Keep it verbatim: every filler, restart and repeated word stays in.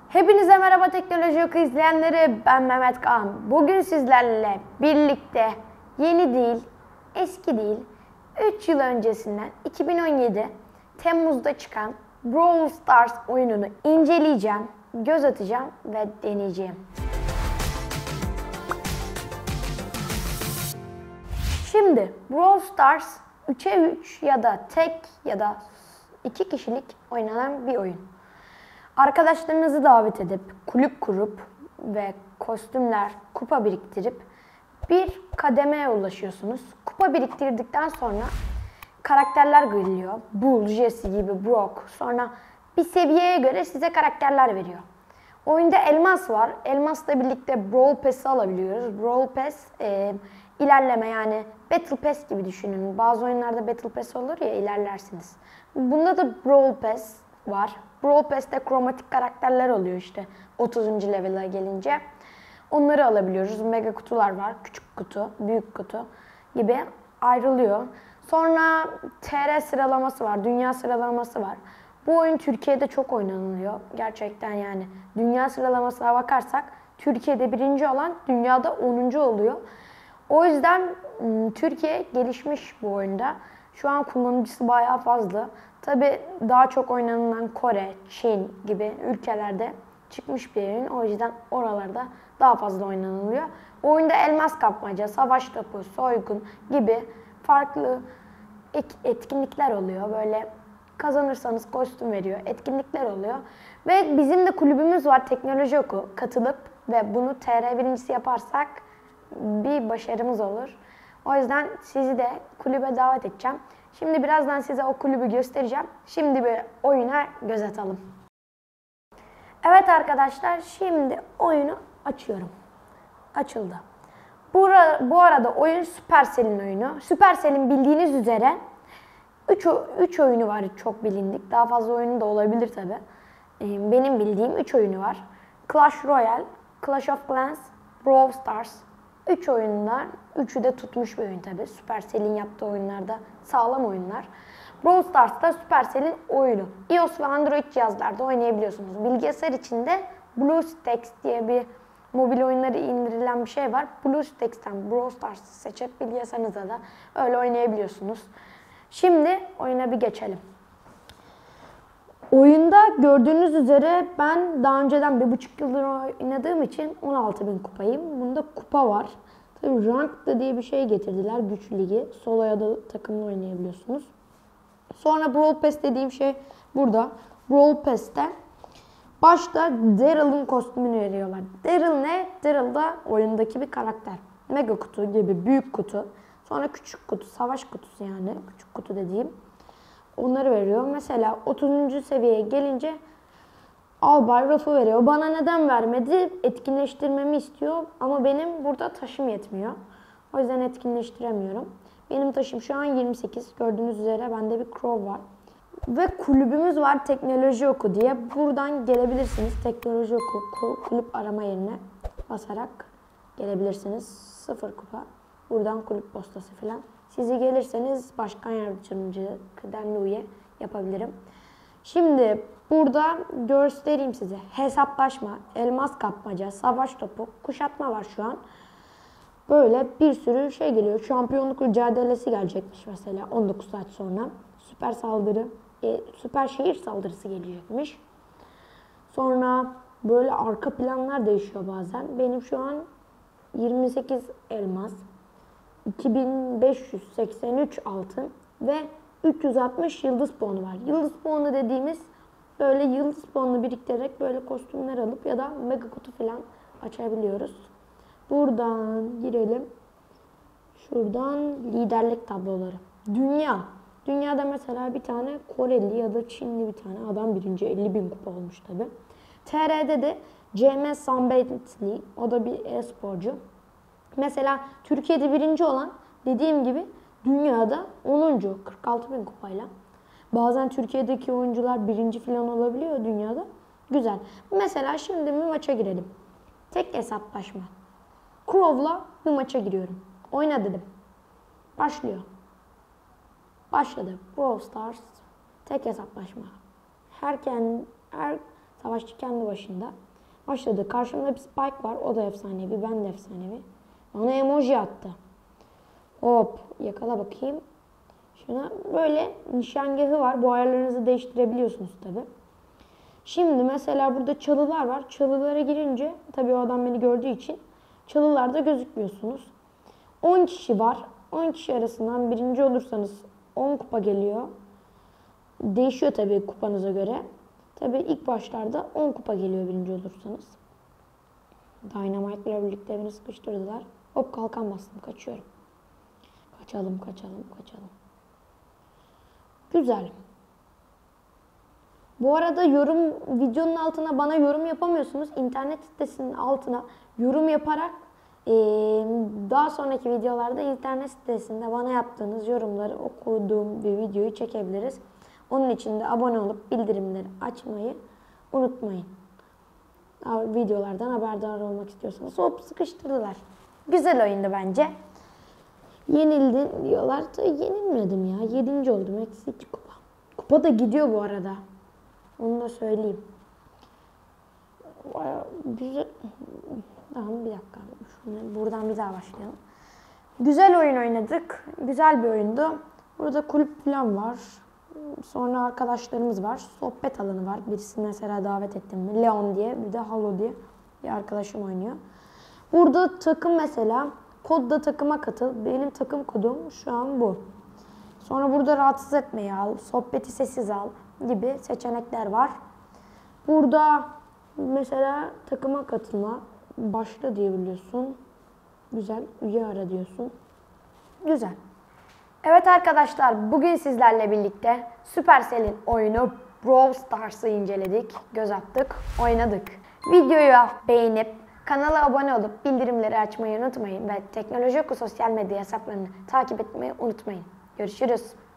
Hepinize merhaba Teknoloji Oku izleyenleri, ben Mehmet Kaan. Bugün sizlerle birlikte yeni değil, eski değil, üç yıl öncesinden iki bin on yedi Temmuz'da çıkan Brawl Stars oyununu inceleyeceğim, göz atacağım ve deneyeceğim. Şimdi Brawl Stars üçe üç ya da tek ya da iki kişilik oynanan bir oyun. Arkadaşlarınızı davet edip, kulüp kurup ve kostümler, kupa biriktirip bir kademeye ulaşıyorsunuz. Kupa biriktirdikten sonra karakterler geliyor. Bull, Jesse gibi, Brock. Sonra bir seviyeye göre size karakterler veriyor. Oyunda elmas var. Elmasla birlikte Brawl Pass'i alabiliyoruz. Brawl Pass e, ilerleme, yani Battle Pass gibi düşünün. Bazı oyunlarda Battle Pass olur ya, ilerlersiniz. Bunda da Brawl Pass var. Brawl Pass'te kromatik karakterler oluyor işte otuzuncu level'a gelince. Onları alabiliyoruz. Mega kutular var. Küçük kutu, büyük kutu gibi ayrılıyor. Sonra T R sıralaması var. Dünya sıralaması var. Bu oyun Türkiye'de çok oynanılıyor. Gerçekten yani. Dünya sıralamasına bakarsak Türkiye'de birinci olan dünyada onuncu oluyor. O yüzden Türkiye gelişmiş bu oyunda. Şu an kullanıcısı bayağı fazla. Tabi daha çok oynanılan Kore, Çin gibi ülkelerde çıkmış bir oyun. O yüzden oralarda daha fazla oynanılıyor. Oyunda elmas kapmaca, savaş topu, soygun gibi farklı etkinlikler oluyor. Böyle kazanırsanız kostüm veriyor, etkinlikler oluyor. Ve bizim de kulübümüz var, Teknoloji Oku. Katılıp ve bunu T R birincisi yaparsak bir başarımız olur. O yüzden sizi de kulübe davet edeceğim. Şimdi birazdan size o kulübü göstereceğim. Şimdi bir oyuna göz atalım. Evet arkadaşlar, şimdi oyunu açıyorum. Açıldı. Bu, bu arada oyun Supercell'in oyunu. Supercell'in bildiğiniz üzere üç oyunu var, çok bilindik. Daha fazla oyunu da olabilir tabi. Benim bildiğim üç oyunu var. Clash Royale, Clash of Clans, Brawl Stars. üç oyunlar, üçü de tutmuş bir oyun tabi. Supercell'in yaptığı oyunlarda sağlam oyunlar. Brawl Stars da Supercell'in oyunu. iOS ve Android cihazlarda oynayabiliyorsunuz. Bilgisayar içinde BlueStacks diye bir mobil oyunları indirilen bir şey var. BlueStacks'ten Brawl Stars'ı seçip bilgisayarınızda da öyle oynayabiliyorsunuz. Şimdi oyuna bir geçelim. Oyunda gördüğünüz üzere ben daha önceden bir buçuk yıldır oynadığım için on altı bin kupayım. Bunda kupa var. Tabii rank da diye bir şey getirdiler. Güç ligi. Solo ya da takımla oynayabiliyorsunuz. Sonra Brawl Pass dediğim şey burada. Brawl Pass'te başta Daryl'ın kostümünü veriyorlar. Daryl ne? Daryl da oyundaki bir karakter. Mega kutu gibi büyük kutu. Sonra küçük kutu, savaş kutusu yani. Küçük kutu dediğim. Onları veriyor. Mesela otuzuncu seviyeye gelince Albay Ruff'u veriyor. Bana neden vermedi? Etkinleştirmemi istiyor ama benim burada taşım yetmiyor. O yüzden etkinleştiremiyorum. Benim taşım şu an yirmi sekiz. Gördüğünüz üzere bende bir Crow var. Ve kulübümüz var, Teknoloji Oku diye. Buradan gelebilirsiniz. Teknoloji Oku kulüp arama yerine basarak gelebilirsiniz. Sıfır kupa. Buradan kulüp postası falan. Sizi gelirseniz başkan yardımcı, kıdemli üye yapabilirim. Şimdi burada göstereyim size. Hesaplaşma, elmas kapmaca, savaş topu, kuşatma var şu an. Böyle bir sürü şey geliyor. Şampiyonluk mücadelesi gelecekmiş mesela on dokuz saat sonra. Süper saldırı, e, süper şehir saldırısı gelecekmiş. Sonra böyle arka planlar değişiyor bazen. Benim şu an yirmi sekiz elmas, iki bin beş yüz seksen üç altın ve üç yüz altmış yıldız puanı var. Yıldız puanı dediğimiz böyle yıldız puanını biriktirerek böyle kostümler alıp ya da mega kutu falan açabiliyoruz. Buradan girelim. Şuradan liderlik tabloları. Dünya. Dünyada mesela bir tane Koreli ya da Çinli bir tane adam birinci, elli bin kupa olmuş tabi. T R'de de C M Sambetli, o da bir e-sporcu. Mesela Türkiye'de birinci olan, dediğim gibi dünyada onuncu. kırk altı bin kupayla. Bazen Türkiye'deki oyuncular birinci falan olabiliyor dünyada. Güzel. Mesela şimdi bir maça girelim. Tek hesaplaşma. Crow'la bir maça giriyorum. Oyna dedim. Başlıyor. Başladı. Brawl Stars tek hesaplaşma. Herken, her Savaşçı kendi başında. Başladı. Karşımda bir Spike var. O da efsanevi. Ben de efsanevi. Bana emoji attı. Hop. Yakala bakayım. Şuna böyle nişangahı var. Bu ayarlarınızı değiştirebiliyorsunuz tabi. Şimdi mesela burada çalılar var. Çalılara girince tabii o adam beni gördüğü için çalılarda gözükmüyorsunuz. on kişi var. on kişi arasından birinci olursanız on kupa geliyor. Değişiyor tabii kupanıza göre. Tabii ilk başlarda on kupa geliyor birinci olursanız. Dynamite ile birlikte beni sıkıştırdılar. Hop kalkan bastım. Kaçıyorum. Kaçalım, kaçalım, kaçalım. Güzel. Bu arada yorum videonun altına bana yorum yapamıyorsunuz. İnternet sitesinin altına yorum yaparak ee, daha sonraki videolarda internet sitesinde bana yaptığınız yorumları okuduğum bir videoyu çekebiliriz. Onun için de abone olup bildirimleri açmayı unutmayın. Videolardan haberdar olmak istiyorsanız. Hop sıkıştırdılar. Güzel oyundu bence. Yenildin diyorlar. Yenilmedim ya. Yedinci oldum. Eksi iki kupa. Kupa da gidiyor bu arada. Onu da söyleyeyim. Güzel. Tamam bir dakika. Şunu buradan bir daha başlayalım. Güzel oyun oynadık. Güzel bir oyundu. Burada kulüp falan var. Sonra arkadaşlarımız var. Sohbet alanı var. Birisini mesela davet ettim. Leon diye. Bir de Halo diye bir arkadaşım oynuyor. Burada takım mesela. Kodda takıma katıl. Benim takım kodum şu an bu. Sonra burada rahatsız etmeyi al. Sohbeti sessiz al gibi seçenekler var. Burada mesela takıma katılma. Başla diyebiliyorsun. Güzel. Üye ara diyorsun. Güzel. Evet arkadaşlar, bugün sizlerle birlikte Supercell'in oyunu Brawl Stars'ı inceledik, göz attık, oynadık. Videoyu beğenip kanala abone olup bildirimleri açmayı unutmayın ve Teknoloji Oku sosyal medya hesaplarını takip etmeyi unutmayın. Görüşürüz.